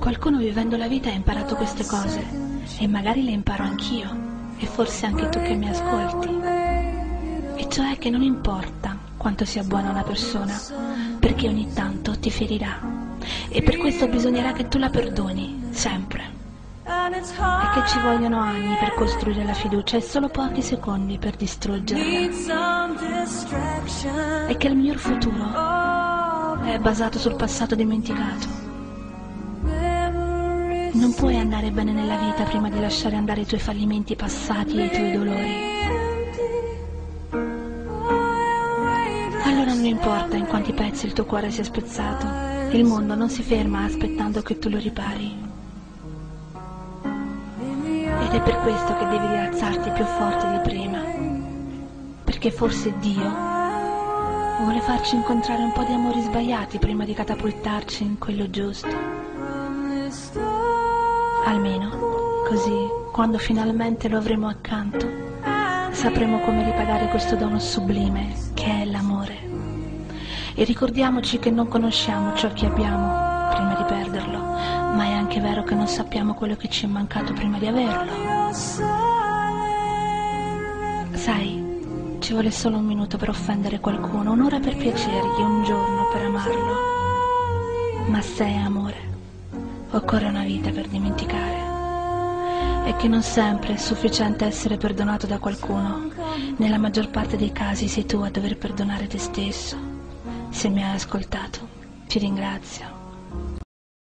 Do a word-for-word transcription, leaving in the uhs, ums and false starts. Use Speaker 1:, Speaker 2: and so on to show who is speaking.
Speaker 1: Qualcuno vivendo la vita ha imparato queste cose e magari le imparo anch'io e forse anche tu che mi ascolti. E cioè che non importa quanto sia buona una persona, perché ogni tanto ti ferirà e per questo bisognerà che tu la perdoni, sempre. E che ci vogliono anni per costruire la fiducia e solo pochi secondi per distruggerla. E che il miglior futuro è basato sul passato dimenticato. Non puoi andare bene nella vita prima di lasciare andare i tuoi fallimenti passati e i tuoi dolori. Allora non importa in quanti pezzi il tuo cuore sia spezzato, il mondo non si ferma aspettando che tu lo ripari. Ed è per questo che devi rialzarti più forte di prima, perché forse Dio vuole farci incontrare un po' di amori sbagliati prima di catapultarci in quello giusto. Almeno, così, quando finalmente lo avremo accanto, sapremo come ripagare questo dono sublime che è l'amore. E ricordiamoci che non conosciamo ciò che abbiamo prima di perderlo, ma è anche vero che non sappiamo quello che ci è mancato prima di averlo. Sai, ci vuole solo un minuto per offendere qualcuno, un'ora per piacergli, un giorno per amarlo. Ma se è amore, occorre una vita per dimenticare. E che non sempre è sufficiente essere perdonato da qualcuno. Nella maggior parte dei casi sei tu a dover perdonare te stesso. Se mi hai ascoltato, ti ringrazio.